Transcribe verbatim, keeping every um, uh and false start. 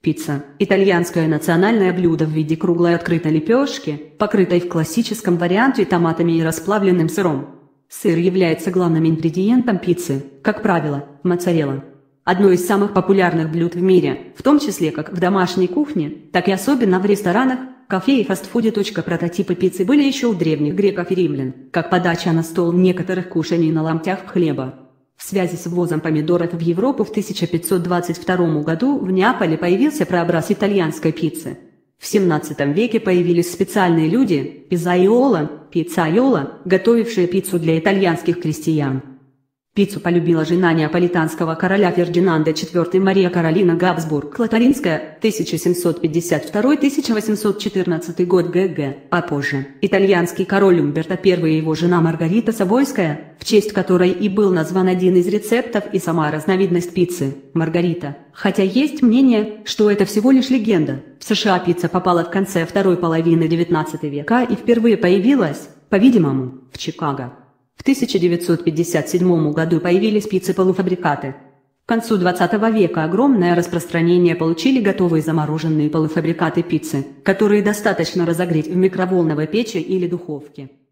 Пицца – итальянское национальное блюдо в виде круглой открытой лепешки, покрытой в классическом варианте томатами и расплавленным сыром. Сыр является главным ингредиентом пиццы, как правило, моцарелла. Одно из самых популярных блюд в мире, в том числе как в домашней кухне, так и особенно в ресторанах, кафе и фастфуде. Прототипы пиццы были еще у древних греков и римлян, как подача на стол некоторых кушаний на ломтях хлеба. В связи с ввозом помидоров в Европу в тысяча пятьсот двадцать втором году в Неаполе появился прообраз итальянской пиццы. В семнадцатом веке появились специальные люди – пиццайоло, пиццайоло, готовившие пиццу для итальянских крестьян. Пиццу полюбила жена неаполитанского короля Фердинанда четвёртого Мария Каролина Габсбург Лотаринская, тысяча семьсот пятьдесят второй — тысяча восемьсот четырнадцатый год ГГ, а позже итальянский король Умберто Первый и его жена Маргарита Савойская, в честь которой и был назван один из рецептов и сама разновидность пиццы – Маргарита. Хотя есть мнение, что это всего лишь легенда. В США пицца попала в конце второй половины девятнадцатого века и впервые появилась, по-видимому, в Чикаго. В тысяча девятьсот пятьдесят седьмом году появились пиццы-полуфабрикаты. К концу двадцатого века огромное распространение получили готовые замороженные полуфабрикаты пиццы, которые достаточно разогреть в микроволновой печи или духовке.